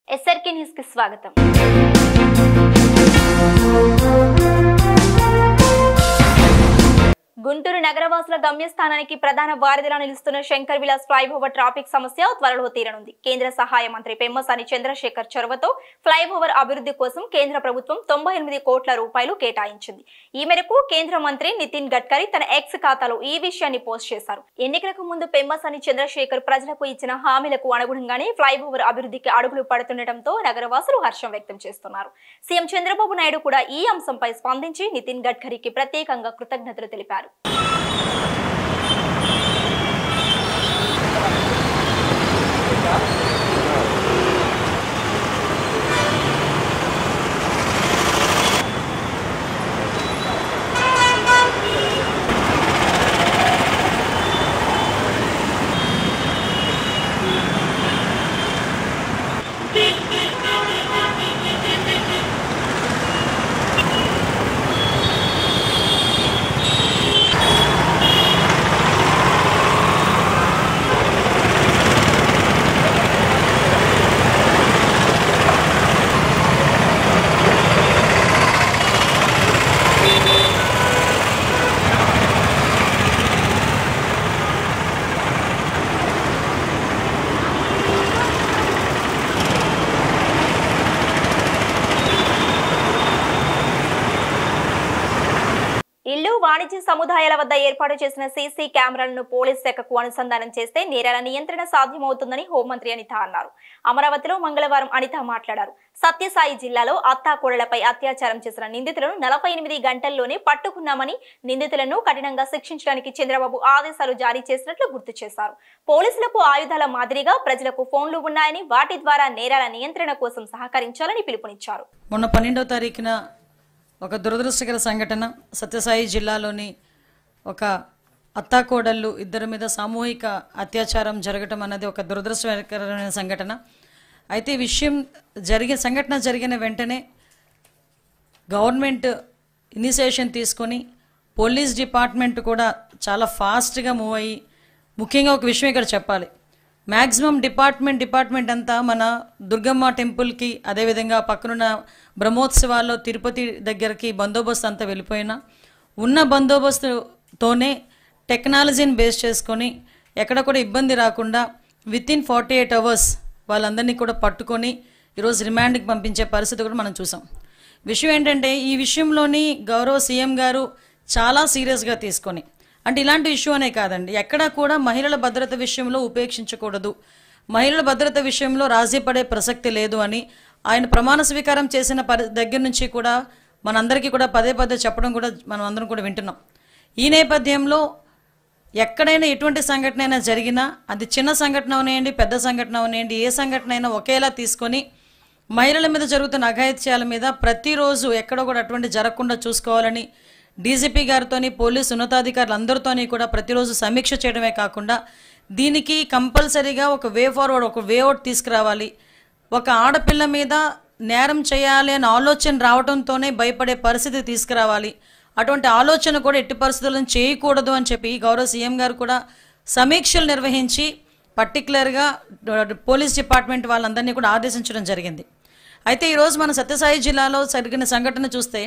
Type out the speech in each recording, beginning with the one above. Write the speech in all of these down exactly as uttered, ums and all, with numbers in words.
SRK news కి స్వాగతం. గుంటూరు నగరవాసుల గమ్యస్థానానికి ప్రధాన వారధిలా నిలుస్తున్న శంకర్ విలాస్ ఫ్లైఓవర్ ట్రాఫిక్ సమస్య త్వరలో తీరనుంది. కేంద్ర సహాయ మంత్రి పెమ్మసాని చంద్రశేఖర్ చొరవతో ఫ్లైఓవర్ అభివృద్ధి కోసం కేంద్ర ప్రభుత్వం తొంభై ఎనిమిది కోట్ల రూపాయలు కేటాయించింది. ఈ మేరకు కేంద్ర మంత్రి నితిన్ గడ్కరీ తన ఎక్స్ ఖాతాలో ఈ విషయాన్ని పోస్ట్ చేశారు. ఎన్నికలకు ముందు పెమ్మసాని చంద్రశేఖర్ ప్రజలకు ఇచ్చిన హామీలకు అనుగుణంగానే ఫ్లైఓవర్ అభివృద్ధికి అడుగులు పడుతుండటంతో నగరవాసులు హర్షం వ్యక్తం చేస్తున్నారు. సీఎం చంద్రబాబు నాయుడు కూడా ఈ అంశంపై స్పందించి నితిన్ గడ్కరీకి ప్రత్యేకంగా కృతజ్ఞతలు తెలిపారు. ఇల్లు వాణిజ్య సముదాయాల వద్ద ఏర్పాటు చేసిన సీసీ కెమెరాలను పోలీస్ శాఖకు అనుసంధానం చేస్తే నేరాల నియంత్రణ సాధ్యమవుతుందని హోంమంత్రి అనిత అన్నారు. అమరావతిలో మంగళవారం అనిత మాట్లాడారు. సత్యసాయి జిల్లాలో అత్తాకోడలపై అత్యాచారం చేసిన నిందితులను నలభై ఎనిమిది గంటల్లోనే పట్టుకున్నామని, నిందితులను కఠినంగా శిక్షించడానికి చంద్రబాబు ఆదేశాలు జారీ చేసినట్లు గుర్తు చేశారు. పోలీసులకు ఆయుధాల మాదిరిగా ప్రజలకు ఫోన్లు ఉన్నాయని, వాటి ద్వారా నేరాల నియంత్రణ కోసం సహకరించాలని పిలుపునిచ్చారు. మొన్న పన్నెండవ తారీఖున ఒక దురదృష్టకర సంఘటన సత్యసాయి జిల్లాలోని ఒక అత్తాకోడళ్ళు ఇద్దరి మీద సామూహిక అత్యాచారం జరగటం అన్నది ఒక దురదృష్టకరమైన సంఘటన. అయితే ఈ విషయం జరిగిన సంఘటన జరిగిన వెంటనే గవర్నమెంట్ ఇనిషియేషన్ తీసుకొని పోలీస్ డిపార్ట్మెంట్ కూడా చాలా ఫాస్ట్గా మూవ్ అయ్యి, ముఖ్యంగా ఒక విషయం ఇక్కడ చెప్పాలి, మ్యాక్సిమం డిపార్ట్మెంట్ డిపార్ట్మెంట్ అంతా మన దుర్గమ్మ టెంపుల్కి, అదేవిధంగా పక్కనున్న బ్రహ్మోత్సవాల్లో తిరుపతి దగ్గరికి బందోబస్తు అంతా వెళ్ళిపోయినా ఉన్న బందోబస్తుతోనే టెక్నాలజీని బేస్ చేసుకొని ఎక్కడ కూడా ఇబ్బంది రాకుండా within forty eight hours వాళ్ళందరినీ కూడా పట్టుకొని ఈరోజు రిమాండ్కి పంపించే పరిస్థితి కూడా మనం చూసాం. విషయం ఏంటంటే ఈ విషయంలోని గౌరవ సీఎం గారు చాలా సీరియస్గా తీసుకొని, అంటే ఇలాంటి ఇష్యూ అనే కాదండి, ఎక్కడా కూడా మహిళల భద్రత విషయంలో ఉపేక్షించకూడదు, మహిళల భద్రత విషయంలో రాజీ పడే ప్రసక్తి లేదు అని ఆయన ప్రమాణ స్వీకారం చేసిన పరి దగ్గర నుంచి కూడా మనందరికీ కూడా పదే పదే చెప్పడం కూడా మనం అందరం కూడా వింటున్నాం. ఈ నేపథ్యంలో ఎక్కడైనా ఎటువంటి సంఘటన అయినా జరిగినా, అది చిన్న సంఘటన అవనేయండి, పెద్ద సంఘటన అవనేయండి, ఏ సంఘటన అయినా ఒకేలా తీసుకొని మహిళల మీద జరుగుతున్న అఘాయిత్యాల మీద ప్రతిరోజు ఎక్కడ కూడా అటువంటి జరగకుండా చూసుకోవాలని డీజీపీ గారితోని, పోలీసు ఉన్నతాధికారులు అందరితోని కూడా ప్రతిరోజు సమీక్ష చేయడమే కాకుండా దీనికి కంపల్సరీగా ఒక వే ఫార్వర్డ్, ఒక వే అవుట్ తీసుకురావాలి. ఒక ఆడపిల్ల మీద నేరం చేయాలి అనే ఆలోచన రావడంతోనే భయపడే పరిస్థితి తీసుకురావాలి. అటువంటి ఆలోచన కూడా ఎట్టి పరిస్థితులను చేయకూడదు అని చెప్పి గౌరవ సీఎం గారు కూడా సమీక్షలు నిర్వహించి పర్టికులర్గా పోలీస్ డిపార్ట్మెంట్ వాళ్ళందరినీ కూడా ఆదేశించడం జరిగింది. అయితే ఈరోజు మన సత్యసాయి జిల్లాలో జరిగిన సంఘటన చూస్తే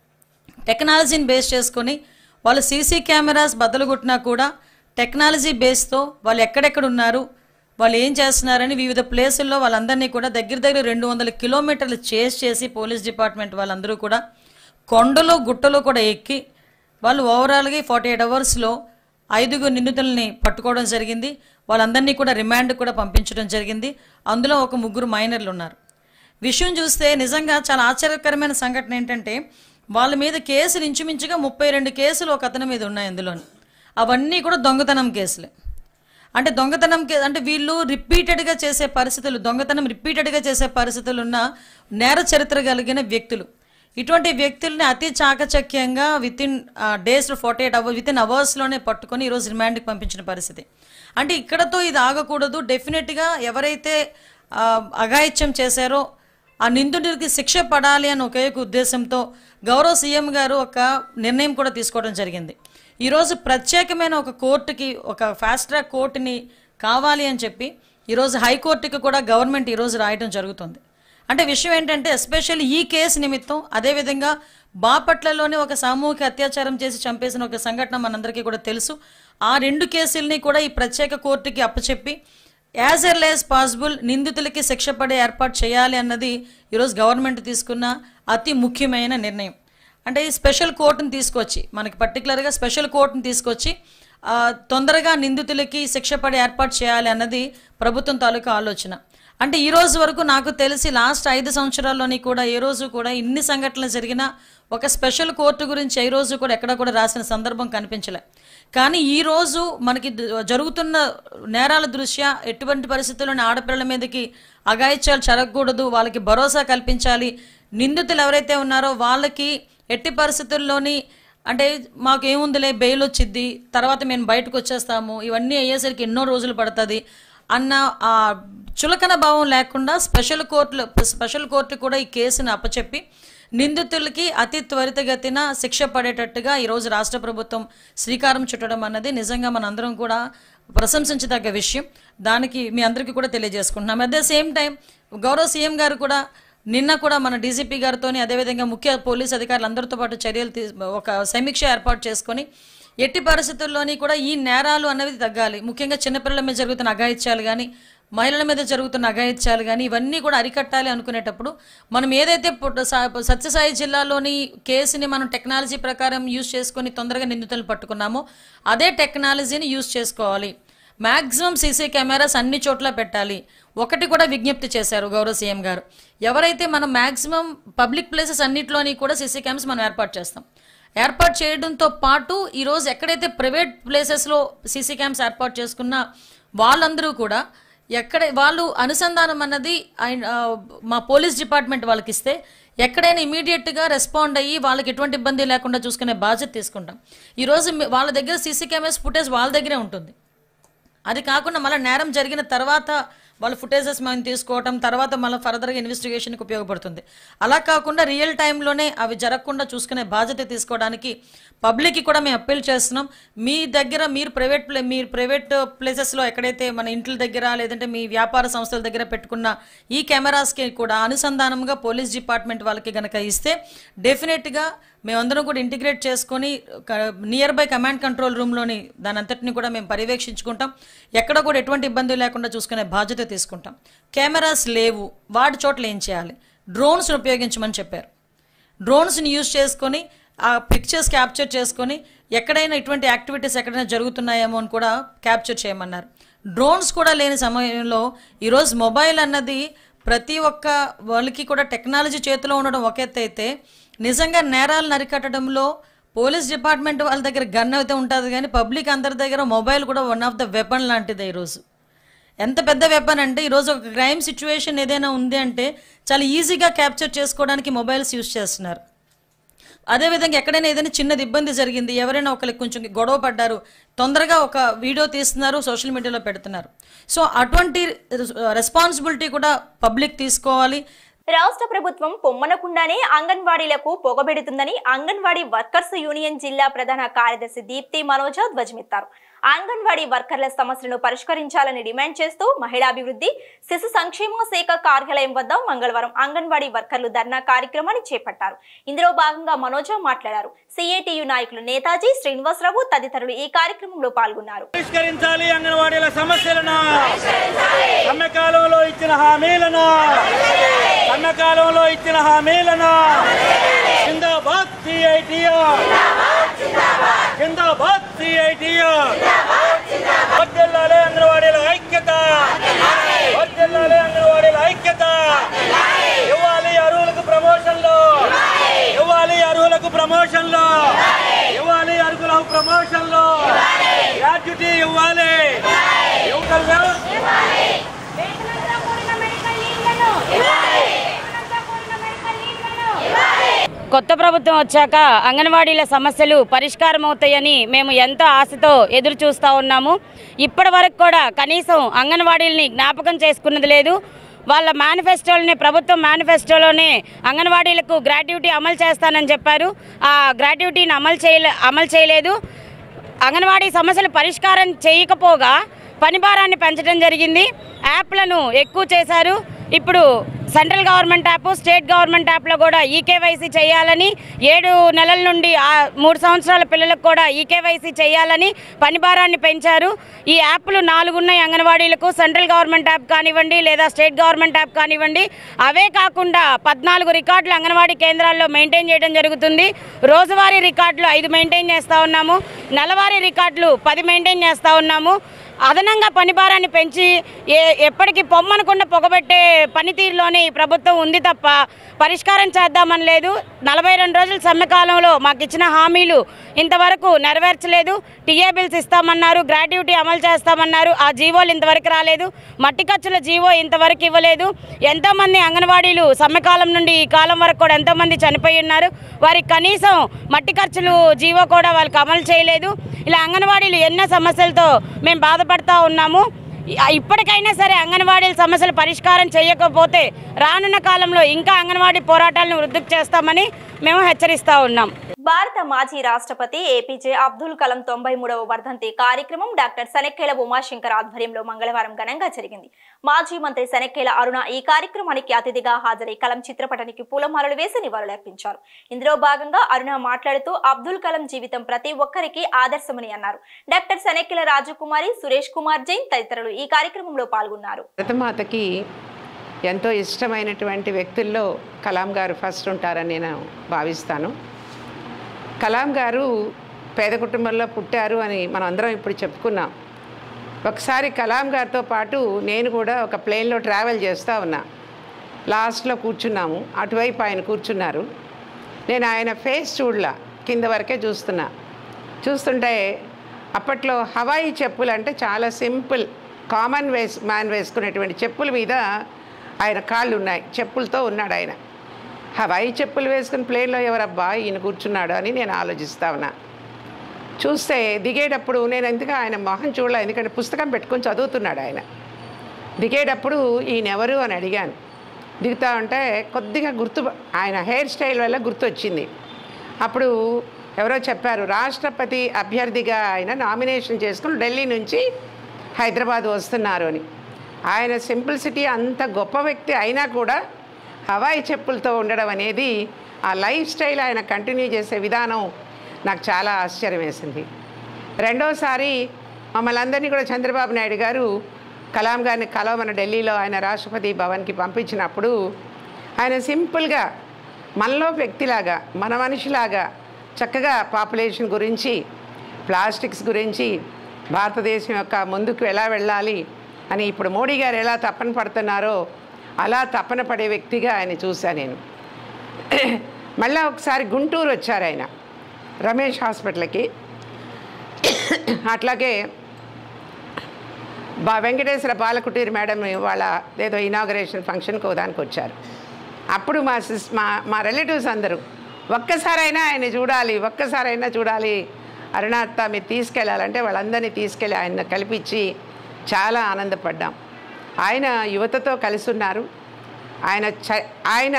టెక్నాలజీని బేస్ చేసుకొని వాళ్ళు సీసీ కెమెరాస్ బద్దలుగొట్టినా కూడా టెక్నాలజీ బేస్తో వాళ్ళు ఎక్కడెక్కడ ఉన్నారు, వాళ్ళు ఏం చేస్తున్నారని వివిధ ప్లేసుల్లో వాళ్ళందరినీ కూడా దగ్గర దగ్గర రెండు వందల కిలోమీటర్లు చేస్ చేసి పోలీస్ డిపార్ట్మెంట్ వాళ్ళందరూ కూడా కొండలు గుట్టలు కూడా ఎక్కి వాళ్ళు ఓవరాల్గా ఫార్టీ ఎయిట్ అవర్స్లో ఐదుగురు నిందితుల్ని పట్టుకోవడం జరిగింది. వాళ్ళందరినీ కూడా రిమాండ్ కూడా పంపించడం జరిగింది. అందులో ఒక ముగ్గురు మైనర్లు ఉన్నారు. విషయం చూస్తే నిజంగా చాలా ఆశ్చర్యకరమైన సంఘటన ఏంటంటే వాళ్ళ మీద కేసులు ఇంచుమించుగా ముప్పై రెండు కేసులు ఒక అతని మీద ఉన్నాయి. అందులోని అవన్నీ కూడా దొంగతనం కేసులే. అంటే దొంగతనం కే అంటే వీళ్ళు రిపీటెడ్గా చేసే పరిస్థితులు, దొంగతనం రిపీటెడ్గా చేసే పరిస్థితులు ఉన్న నేర చరిత్ర కలిగిన వ్యక్తులు. ఇటువంటి వ్యక్తుల్ని అతి చాకచక్యంగా within days forty eight hours within అవర్స్లోనే పట్టుకొని ఈరోజు రిమాండ్కి పంపించిన పరిస్థితి. అంటే ఇక్కడతో ఇది ఆగకూడదు. డెఫినెట్గా ఎవరైతే అఘాయిత్యం చేశారో ఆ నిందితుడికి శిక్ష పడాలి అని ఒకే ఉద్దేశంతో గౌరవ సీఎం గారు ఒక నిర్ణయం కూడా తీసుకోవడం జరిగింది. ఈరోజు ప్రత్యేకమైన ఒక కోర్టుకి, ఒక ఫాస్ట్ ట్రాక్ కోర్టుని కావాలి అని చెప్పి ఈరోజు హైకోర్టుకి కూడా గవర్నమెంట్ ఈరోజు రాయడం జరుగుతుంది. అంటే విషయం ఏంటంటే ఎస్పెషల్లీ ఈ కేసు నిమిత్తం అదేవిధంగా బాపట్లలోనే ఒక సామూహిక అత్యాచారం చేసి చంపేసిన ఒక సంఘటన మనందరికీ కూడా తెలుసు. ఆ రెండు కేసుల్ని కూడా ఈ ప్రత్యేక కోర్టుకి అప్పచెప్పి యాజ్ ఎర్లీ యాజ్ పాసిబుల్ నిందితులకి శిక్ష పడే ఏర్పాటు చేయాలి అన్నది ఈరోజు గవర్నమెంట్ తీసుకున్న అతి ముఖ్యమైన నిర్ణయం. అంటే ఈ స్పెషల్ కోర్టును తీసుకొచ్చి మనకి పర్టికులర్గా స్పెషల్ కోర్టును తీసుకొచ్చి తొందరగా నిందితులకి శిక్ష పడే ఏర్పాటు చేయాలి అన్నది ప్రభుత్వం తాలూకా ఆలోచన. అంటే ఈ రోజు వరకు నాకు తెలిసి లాస్ట్ ఐదు సంవత్సరాల్లోని కూడా ఏ రోజు కూడా ఇన్ని సంఘటనలు జరిగినా ఒక స్పెషల్ కోర్టు గురించి ఏ రోజు కూడా ఎక్కడ కూడా రాసిన సందర్భం కనిపించలే. కానీ ఈరోజు మనకి జరుగుతున్న నేరాల దృష్ట్యా ఎటువంటి పరిస్థితుల్లోని ఆడపిల్లల మీదకి అఘాయిత్యాలు జరగకూడదు, వాళ్ళకి భరోసా కల్పించాలి. నిందితులు ఎవరైతే ఉన్నారో వాళ్ళకి ఎట్టి పరిస్థితుల్లోని అంటే మాకు ఏముందిలే బెయిల్ వచ్చిద్ది, తర్వాత మేము బయటకు వచ్చేస్తాము, ఇవన్నీ అయ్యేసరికి ఎన్నో రోజులు పడుతుంది అన్న ఆ చులకన భావం లేకుండా స్పెషల్ కోర్టులు స్పెషల్ కోర్టు కూడా ఈ కేసును అప్పచెప్పి నిందితులకి అతి త్వరితగతిన శిక్ష పడేటట్టుగా ఈరోజు రాష్ట్ర ప్రభుత్వం శ్రీకారం చుట్టడం అన్నది నిజంగా మనందరం కూడా ప్రశంసించదగ్గ విషయం. దానికి మీ అందరికీ కూడా తెలియజేసుకుంటున్నాం. అట్ ద సేమ్ టైం గౌరవ సీఎం గారు కూడా నిన్న కూడా మన డీజీపీ గారితోని అదేవిధంగా ముఖ్య పోలీస్ అధికారులందరితో పాటు చర్యలు తీ ఒక సమీక్ష ఏర్పాటు చేసుకొని ఎట్టి పరిస్థితుల్లోని కూడా ఈ నేరాలు అన్నవి తగ్గాలి. ముఖ్యంగా చిన్నపిల్లల మీద జరుగుతున్న అఘాయిత్యాలు కానీ మహిళల మీద జరుగుతున్న అఘాయిత్యాలు కానీ ఇవన్నీ కూడా అరికట్టాలి అనుకునేటప్పుడు మనం ఏదైతే సత్యసాయి జిల్లాలోని కేసుని మనం టెక్నాలజీ ప్రకారం యూజ్ చేసుకొని తొందరగా నిందితులను పట్టుకున్నామో అదే టెక్నాలజీని యూజ్ చేసుకోవాలి. మ్యాక్సిమం సీసీ కెమెరాస్ అన్ని చోట్ల పెట్టాలి. ఒకటి కూడా విజ్ఞప్తి చేశారు గౌరవ సీఎం గారు, ఎవరైతే మనం మ్యాక్సిమం పబ్లిక్ ప్లేసెస్ అన్నింటిలోని కూడా సీసీ కెమెరాస్ మనం ఏర్పాటు చేస్తాం. ఏర్పాటు చేయడంతో పాటు ఈరోజు ఎక్కడైతే ప్రైవేట్ ప్లేసెస్లో సీసీ క్యామ్స్ ఏర్పాటు చేసుకున్న వాళ్ళందరూ కూడా ఎక్కడ వాళ్ళు అనుసంధానం అన్నది మా పోలీస్ డిపార్ట్మెంట్ వాళ్ళకి ఇస్తే ఎక్కడైనా ఇమీడియట్గా రెస్పాండ్ అయ్యి వాళ్ళకి ఎటువంటి ఇబ్బంది లేకుండా చూసుకునే బాధ్యత తీసుకుంటాం. ఈరోజు వాళ్ళ దగ్గర సీసీ కెమెరాస్ ఫుటేజ్ వాళ్ళ దగ్గరే ఉంటుంది. అది కాకుండా మళ్ళీ నేరం జరిగిన తర్వాత వాళ్ళ ఫుటేజెస్ మనం తీసుకోవటం తర్వాత మళ్ళీ ఫర్దర్గా ఇన్వెస్టిగేషన్కి ఉపయోగపడుతుంది. అలా కాకుండా రియల్ టైంలోనే అవి జరగకుండా చూసుకునే బాధ్యత తీసుకోవడానికి పబ్లిక్కి కూడా మేము అప్పీల్ చేస్తున్నాం. మీ దగ్గర మీరు ప్రైవేట్ ప్లే మీరు ప్రైవేట్ ప్లేసెస్లో ఎక్కడైతే మన ఇంట్ల దగ్గర లేదంటే మీ వ్యాపార సంస్థల దగ్గర పెట్టుకున్న ఈ కెమెరాస్కి కూడా అనుసంధానంగా పోలీస్ డిపార్ట్మెంట్ వాళ్ళకి కనుక ఇస్తే డెఫినెట్గా మేమందరం కూడా ఇంటిగ్రేట్ చేసుకొని నియర్ బై కమాండ్ కంట్రోల్ రూమ్లోని దాని అంతటిని కూడా మేము పర్యవేక్షించుకుంటాం. ఎక్కడ కూడా ఎటువంటి ఇబ్బంది లేకుండా చూసుకునే బాధ్యత తీసుకుంటాం. కెమెరాస్ లేవు వాటి చోట్ల ఏం చేయాలి? డ్రోన్స్ని ఉపయోగించమని చెప్పారు. డ్రోన్స్ని యూజ్ చేసుకొని ఆ పిక్చర్స్ క్యాప్చర్ చేసుకొని ఎక్కడైనా ఇటువంటి యాక్టివిటీస్ ఎక్కడైనా జరుగుతున్నాయేమో అని కూడా క్యాప్చర్ చేయమన్నారు. డ్రోన్స్ కూడా లేని సమయంలో ఈరోజు మొబైల్ అన్నది ప్రతి ఒక్క వాళ్ళకి కూడా టెక్నాలజీ చేతిలో ఉండడం ఒక ఎత్తు అయితే నిజంగా నేరాలను అరికట్టడంలో పోలీస్ డిపార్ట్మెంట్ వాళ్ళ దగ్గర గన్ అయితే ఉంటుంది కానీ పబ్లిక్ అందరి దగ్గర మొబైల్ కూడా వన్ ఆఫ్ ద వెపన్ లాంటిది. ఈరోజు ఎంత పెద్ద వెపన్ అంటే ఈరోజు ఒక క్రైమ్ సిచ్యువేషన్ ఏదైనా ఉంది అంటే చాలా ఈజీగా క్యాప్చర్ చేసుకోవడానికి మొబైల్స్ యూజ్ చేస్తున్నారు. అదేవిధంగా ఎక్కడైనా ఏదైనా చిన్నది ఇబ్బంది జరిగింది, ఎవరైనా ఒకరికి కొంచెం గొడవ పడ్డారు, తొందరగా ఒక వీడియో తీస్తున్నారు, సోషల్ మీడియాలో పెడుతున్నారు. సో అటువంటి రెస్పాన్సిబిలిటీ కూడా పబ్లిక్ తీసుకోవాలి. రాష్ట్ర ప్రభుత్వం పొమ్మనకుండానే అంగన్వాడీలకు పొగబెడుతుందని అంగన్వాడీ వర్కర్స్ యూనియన్ జిల్లా ప్రధాన కార్యదర్శి దీప్తి మనోజ ధ్వజమెత్తారు. అంగన్వాడీ వర్కర్ల సమస్యలను పరిష్కరించాలని డిమాండ్ చేస్తూ మహిళాభివృద్ధి శిశు సంక్షేమ శాఖ కార్యాలయం వద్ద మంగళవారం అంగన్వాడీ వర్కర్లు ధర్నా కార్యక్రమాన్ని చేపట్టారు. ఇందులో భాగంగా మనోజ మాట్లాడారు. సిఐటియు నాయకులు నేతాజీ శ్రీనివాసరావు తదితరులు ఈ కార్యక్రమంలో పాల్గొన్నారు. పరిష్కరించాలి అంగన్వాడీల సమస్యలను, సమ్మెకాలంలో ఇచ్చిన హామీలను సమ్మెకాలంలో ఇచ్చిన హామీలను జిందాబాద్ సిఐటియు, జిందాబాద్ సిఐటియు. వర్ధిల్లాలి అంగన్వాడీల ఐక్యత, వర్ధిల్లాలి అంగన్వాడీల ఐక్యత. ఇవ్వాలి అర్హులకు ప్రమోషన్లు, ఇవ్వాలి అర్హులకు ప్రమోషన్లు, ఇవ్వాలి అర్హులకు ప్రమోషన్లు. గ్రాట్యుటీ ఇవ్వాలి, కొత్త ప్రభుత్వం వచ్చాక అంగన్వాడీల సమస్యలు పరిష్కారం అవుతాయని మేము ఎంతో ఆశతో ఎదురు చూస్తూ ఉన్నాము. ఇప్పటి వరకు కూడా కనీసం అంగన్వాడీలని జ్ఞాపకం చేసుకున్నది లేదు. వాళ్ళ మేనిఫెస్టోలోనే ప్రభుత్వం మేనిఫెస్టోలోనే అంగన్వాడీలకు గ్రాట్యుటీ అమలు చేస్తానని చెప్పారు. ఆ గ్రాట్యుటీని అమలు చేయలే అమలు చేయలేదు. అంగన్వాడీ సమస్యలు పరిష్కారం చేయకపోగా పని భారాన్ని పెంచడం జరిగింది. యాప్లను ఎక్కువ చేశారు. ఇప్పుడు central government app state government యాప్లో కూడా ఈకేవైసీ చేయాలని, ఏడు నెలల నుండి మూడు సంవత్సరాల పిల్లలకు కూడా ఈకేవైసీ చేయాలని పని భారాన్ని పెంచారు. ఈ యాప్లు నాలుగు ఉన్నాయి అంగన్వాడీలకు, సెంట్రల్ గవర్నమెంట్ యాప్ కానివ్వండి లేదా స్టేట్ గవర్నమెంట్ యాప్ కానివ్వండి. అవే కాకుండా పద్నాలుగు రికార్డులు అంగన్వాడీ కేంద్రాల్లో మెయింటైన్ చేయడం జరుగుతుంది. రోజువారీ రికార్డులు ఐదు మెయింటైన్ చేస్తూ ఉన్నాము, నెలవారీ రికార్డులు పది మెయింటైన్ చేస్తూ ఉన్నాము. అదనంగా పని భారాన్ని పెంచి ఏ ఎప్పటికీ పొమ్మనకుండా పొగబెట్టే పనితీరులోనే ఈ ప్రభుత్వం ఉంది తప్ప పరిష్కారం చేద్దామని లేదు. నలభై రెండు రోజుల సమ్మె కాలంలో మాకు ఇచ్చిన హామీలు ఇంతవరకు నెరవేర్చలేదు. టీఏ బిల్స్ ఇస్తామన్నారు, గ్రాట్యుటీ అమలు చేస్తామన్నారు, ఆ జీవోలు ఇంతవరకు రాలేదు. మట్టి ఖర్చుల జీవో ఇంతవరకు ఇవ్వలేదు. ఎంతోమంది అంగన్వాడీలు సమ్మె కాలం నుండి ఈ కాలం వరకు కూడా ఎంతోమంది చనిపోయి ఉన్నారు. వారికి కనీసం మట్టి ఖర్చులు జీవో కూడా వాళ్ళకి అమలు చేయలేదు. ఇలా అంగన్వాడీలు ఎన్నో సమస్యలతో మేము బాధపడుతూ ఉన్నాము. ఇప్పటికైనా సరే అంగన్వాడీల సమస్యలు పరిష్కారం చేయకపోతే రానున్న కాలంలో ఇంకా అంగన్వాడీ పోరాటాలను వృద్ధి చేస్తామని మేము హెచ్చరిస్తూ ఉన్నాం. భారత మాజీ రాష్ట్రపతి ఏపీజే అబ్దుల్ కలాం తొంభై మూడవ వర్ధంతి కార్యక్రమం డాక్టర్ శనక్కేల ఉమాశంకర్ ఆధ్వర్యంలో మంగళవారం ఘనంగా జరిగింది. మాజీ మంత్రి శనక్కేల అరుణ ఈ కార్యక్రమానికి అతిథిగా హాజరై కలాం చిత్రపటానికి పూలమాలలు వేసి నివాళులర్పించారు. ఇందులో భాగంగా అరుణ మాట్లాడుతూ అబ్దుల్ కలాం జీవితం ప్రతి ఒక్కరికి ఆదర్శమని అన్నారు. డాక్టర్ శనక్కేల రాజకుమారి, సురేష్ కుమార్ జైన్ తదితరులు ఈ కార్యక్రమంలో పాల్గొన్నారు. భారతమాతకి ఎంతో ఇష్టమైనటువంటి వ్యక్తుల్లో కలాం గారు ఫస్ట్ ఉంటారని నేను భావిస్తాను. కలాం గారు పేద కుటుంబంలో పుట్టారు అని మనం అందరం ఇప్పుడు చెప్పుకున్నాం. ఒకసారి కలాం గారితో పాటు నేను కూడా ఒక ప్లేన్లో ట్రావెల్ చేస్తూ ఉన్నా. లాస్ట్లో కూర్చున్నాము, అటువైపు ఆయన కూర్చున్నారు. నేను ఆయన ఫేస్ చూడలా, కింద వరకే చూస్తున్నా. చూస్తుంటే అప్పట్లో హవాయి చెప్పులు అంటే చాలా సింపుల్ కామన్ వేస్ మ్యాన్ వేసుకునేటువంటి చెప్పుల మీద ఆయన కాళ్ళు ఉన్నాయి, చెప్పులతో ఉన్నాడు ఆయన. హవాయి చెప్పులు వేసుకుని ప్లేన్లో ఎవరబ్బా ఈయన కూర్చున్నాడు అని నేను ఆలోచిస్తా ఉన్నా. చూస్తే దిగేటప్పుడు నేను ఎందుకు ఆయన మొహం చూడలే, ఎందుకంటే పుస్తకం పెట్టుకొని చదువుతున్నాడు ఆయన. దిగేటప్పుడు ఈయన ఎవరు అని అడిగాను. దిగుతా ఉంటే కొద్దిగా గుర్తు, ఆయన హెయిర్ స్టైల్ వల్ల గుర్తొచ్చింది. అప్పుడు ఎవరో చెప్పారు, రాష్ట్రపతి అభ్యర్థిగా ఆయన నామినేషన్ చేసుకుని ఢిల్లీ నుంచి హైదరాబాద్ వస్తున్నారు అని. ఆయన సింప్లిసిటీ అంత గొప్ప వ్యక్తి అయినా కూడా హవాయి చెప్పులతో ఉండడం అనేది, ఆ లైఫ్ స్టైల్ ఆయన కంటిన్యూ చేసే విధానం నాకు చాలా ఆశ్చర్యం వేసింది. రెండోసారి మమ్మల్ని అందరినీ కూడా చంద్రబాబు నాయుడు గారు కలాం గారిని కలవమని ఢిల్లీలో ఆయన రాష్ట్రపతి భవన్కి పంపించినప్పుడు ఆయన సింపుల్గా మనలో వ్యక్తిలాగా, మన మనిషిలాగా చక్కగా పాపులేషన్ గురించి, ప్లాస్టిక్స్ గురించి, భారతదేశం యొక్క ముందుకు ఎలా వెళ్ళాలి అని ఇప్పుడు మోడీ గారు ఎలా తపన పడుతున్నారో అలా తపన పడే వ్యక్తిగా ఆయన చూశాను నేను. మళ్ళీ ఒకసారి గుంటూరు వచ్చారు ఆయన రమేష్ హాస్పిటల్కి. అట్లాగే బా వెంకటేశ్వర బాలకుటీర్ మేడం వాళ్ళ ఏదో ఇనాగరేషన్ ఫంక్షన్కి దానికి వచ్చారు. అప్పుడు మా సిస్ మా మా రిలేటివ్స్ అందరూ ఒక్కసారైనా ఆయన చూడాలి, ఒక్కసారైనా చూడాలి అరుణాత్త మీరు తీసుకెళ్ళాలంటే వాళ్ళందరినీ తీసుకెళ్ళి ఆయన కల్పించి చాలా ఆనందపడ్డాం. ఆయన యువతతో కలిసి ఉన్నారు. ఆయన చ ఆయన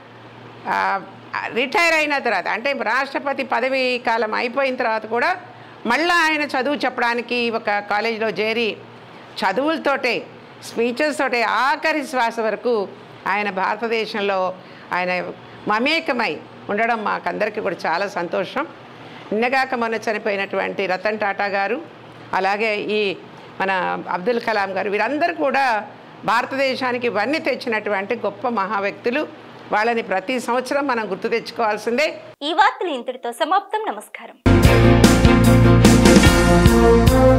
రిటైర్ అయిన తర్వాత అంటే రాష్ట్రపతి పదవీ కాలం అయిపోయిన తర్వాత కూడా మళ్ళీ ఆయన చదువు చెప్పడానికి ఒక కాలేజీలో చేరి చదువులతోటే, స్పీచెస్ తోటే ఆఖరి శ్వాస వరకు ఆయన భారతదేశంలో ఆయన మమేకమై ఉండడం మాకందరికీ కూడా చాలా సంతోషం. నిన్నగాక మొన్న చనిపోయినటువంటి రతన్ టాటా గారు, అలాగే ఈ మన అబ్దుల్ కలాం గారు, వీరందరూ కూడా భారతదేశానికి ఇవన్నీ తెచ్చినటువంటి గొప్ప మహా వ్యక్తులు. వాళ్ళని ప్రతి సంవత్సరం మనం గుర్తు తెచ్చుకోవాల్సిందే. ఈ వార్తలు ఇంతటితో సమాప్తం. నమస్కారం.